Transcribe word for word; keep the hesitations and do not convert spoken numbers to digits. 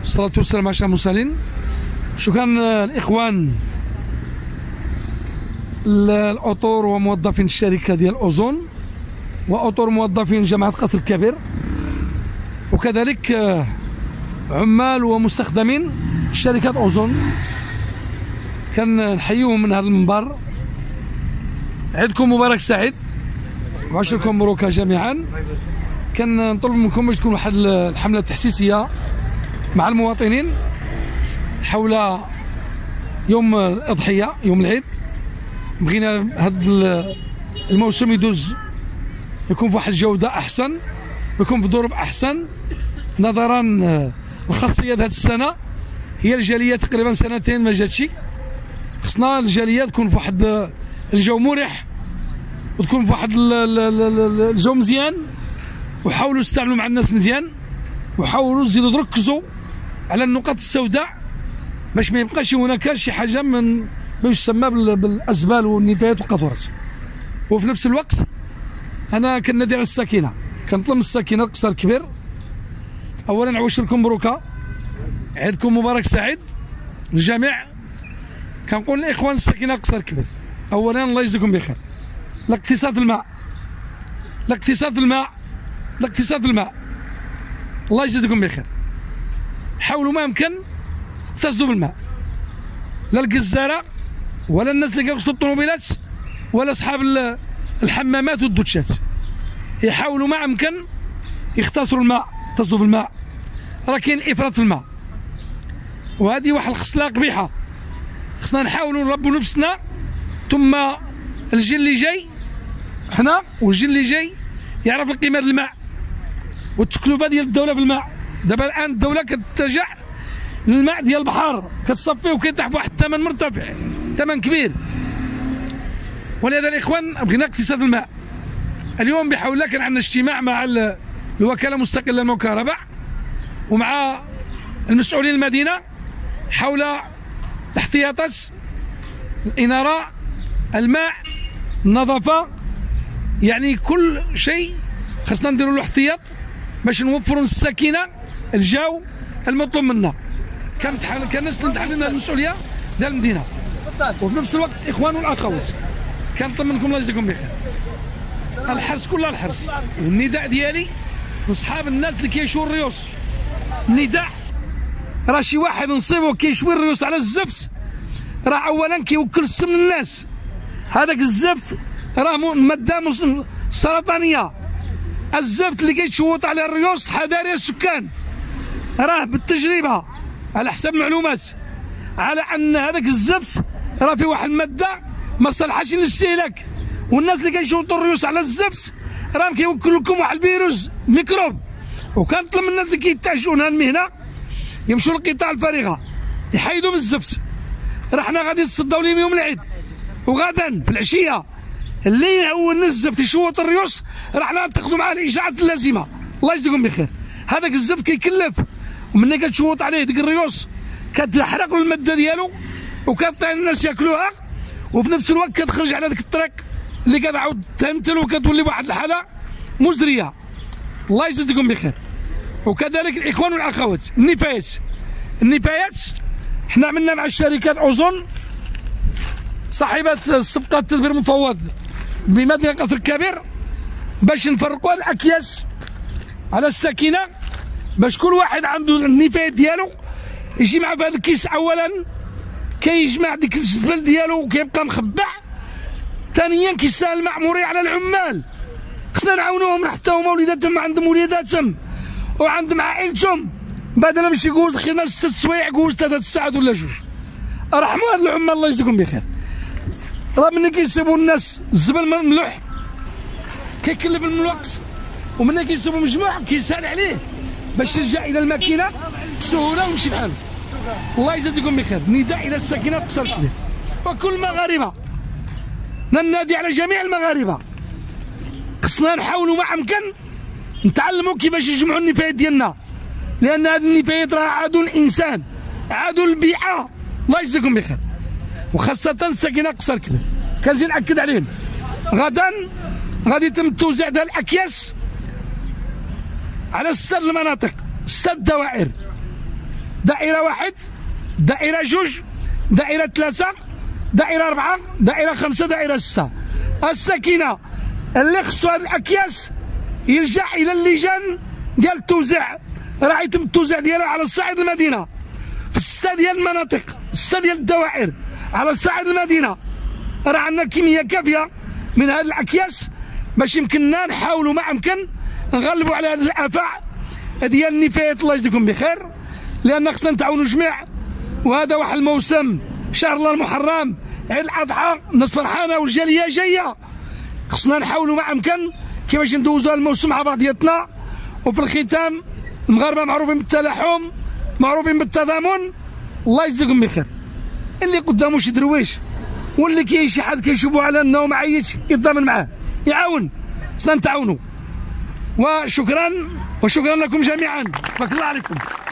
الصلاة والسلام على المرسلين. شكرا الإخوان الأطور وموظفين الشركة ديال أوزون وأطور موظفين جامعة قصر الكبير، وكذلك عمال ومستخدمين شركة أوزون، كنحييهم من هذا المنبر. عيدكم مبارك سعيد وعشركم مبروك جميعا. كنطلب منكم باش تكون واحد الحملة تحسيسية مع المواطنين حول يوم الأضحية، يوم العيد. بغينا هذا الموسم يدوز يكون في واحد الجودة أحسن، يكون في ظروف أحسن، نظرا الخاصية هذه السنة هي الجالية تقريبا سنتين ما جاتش. خصنا الجالية تكون في واحد الجو مريح وتكون في واحد الجو مزيان، وحاولوا تستعملوا مع الناس مزيان، وحاولوا تزيدوا تركزوا على النقاط السوداء باش ما يبقاش هناك شي حاجه من ما يسمى بالازبال والنفايات والقاذورات. وفي نفس الوقت انا كنادي على السكينه، كنطلب من السكينه القصر الكبير. اولا عواشركم مبروكه، عيدكم مبارك سعيد للجميع. كنقول للاخوان السكينه القصر الكبير، اولا الله يجزيكم بخير. الاقتصاد الماء، الاقتصاد الماء، الاقتصاد الماء، الله يجزيكم بخير. حاولوا ما يمكن تقتصدوا بالماء، لا الجزاره ولا الناس اللي كيغسلوا الطوموبيلات ولا اصحاب الحمامات والدوتشات، يحاولوا ما يمكن يختصروا الماء، يقتصدوا بالماء. راه كاين افراط في الماء، وهذه واحد الخصله قبيحه. خصنا نحاولوا نربوا نفسنا، ثم الجيل اللي جاي حنا والجيل اللي جاي يعرف القيمه ديال الماء والتكلفه ديال الدوله في الماء. دابا الان الدوله كتتجه للماء ديال البحر، كتصفيه وكيطيح بواحد الثمن مرتفع، ثمن كبير. ولهذا الاخوان بغينا اقتصاد الماء. اليوم بحول الله كان عندنا اجتماع مع الوكاله المستقله للماء والكهرباء ومع المسؤولين المدينه حول الاحتياطات، الاناره، الماء، النظافه، يعني كل شيء خاصنا نديروا له احتياط باش نوفروا السكينه الجو المطلوب منا. كانت كناس اللي متحملين المسؤوليه ديال المدينه. وفي نفس الوقت اخوان والاخوات كنطلب منكم الله يجزيكم بخير الحرص، كل الحرص. والنداء ديالي لاصحاب الناس اللي كيشوا الريوس، النداء راه شي واحد نصيبو كيشوي الريوس على الزفت، راه اولا كيوكل السم للناس. هذاك الزفت راه ماده سرطانيه. الزفت اللي كيتشوط على الريوس حذاري السكان، راه بالتجربه على حسب معلومات على ان هذاك الزفت راه فيه واحد الماده ما صالحاش للاستهلاك. والناس اللي كيشوطوا الريوس على الزفت راه كيوكل لكم واحد الفيروس ميكروب. وكنطلب من الناس اللي كيتعشوا هذه المهنه يمشوا للقطاع الفارغه يحيدوا من الزفت. راه حنا غادي نصداو لهم يوم العيد، وغدا في العشيه اللي هو الزفت يشوط الريوس راه حنا نتخذوا معاه الاجراءات اللازمه. الله يجزيكم بخير. هذاك الزفت كيكلف، ومني كتشوط عليه ديك الريوس كتحرق له الماده ديالو وكطيح الناس ياكلوها، وفي نفس الوقت كتخرج على ذاك الطريق اللي كتعاود تنتل وكتولي واحد الحاله مزريه. الله يجزيكم بخير. وكذلك الاخوان والاخوات النفايات، النفايات حنا عملنا مع الشركات اوزون صاحبه الصفقه التدبير المفوض بمدينه قصر الكبير باش نفرقوا الاكياس على السكينه، باش كل واحد عنده النفايات ديالو يجي مع في هذا الكيس. اولا كيجمع ديك الزبل ديالو وكيبقى مخبع، ثانيا كيسهل المعموريه على العمال. خصنا نعاونوهم حتى هما وليداتهم عندهم وليداتهم وعندهم عائلتهم، بدل ماشي يجوز خدمه ست سوايع جوز ثلاثه ساعات ولا جوج. رحموا هاد العمال الله يجزيكم بخير. راه ملي كيسيبوا الناس الزبل مملوح كيكلف من الوقت، وملي كيسيبوا مجموع كيسهل عليه باش يرجع الى الماكينه بسهوله ويمشي بحاله. الله يجزيكم بخير. نداء الى الساكنه قصر الكبير وكل المغاربه، ننادي على جميع المغاربه خصنا نحاولوا ما امكن نتعلموا كيفاش نجمعوا النفايات ديالنا، لان هذه النفايات راه عدو الانسان، عدو البيئه. الله يجزيكم بخير. وخاصه الساكنه قصر الكبير كنزيد ناكد عليهم غدا غادي يتم توزيع ديال الاكياس على ستة المناطق، ستة دوائر دائرة واحد، دائرة جوج، دائرة ثلاثة، دائرة أربعة، دائرة خمسة، دائرة ستة. الساكنة اللي خصو هاد الأكياس يرجع إلى اللجان ديال التوزيع، راه يتم التوزيع ديالها على صعيد المدينة في ستة ديال المناطق، ستة ديال الدوائر على صعيد المدينة. راه عندنا كمية كافية من هاد الأكياس باش يمكننا نحاولوا ما أمكن نغلبوا على هاد الآفاق ديال النفايات. الله يجزيكم بخير، لأن خصنا نتعاونوا جميع، وهذا واحد الموسم شهر الله المحرم، عيد الأضحى، الناس فرحانة والجالية جاية، خصنا نحاولوا ما أمكن كيفاش ندوزوا الموسم مع بعضياتنا. وفي الختام المغاربة معروفين بالتلاحم، معروفين بالتضامن. الله يجزيكم بخير. اللي قدامه شي درويش واللي كاين شي حد كيشوفوا على انه ما عيطش يتضامن معاه، يعاون، خصنا نتعاونوا. وشكرا وشكرا لكم جميعا، بارك الله عليكم.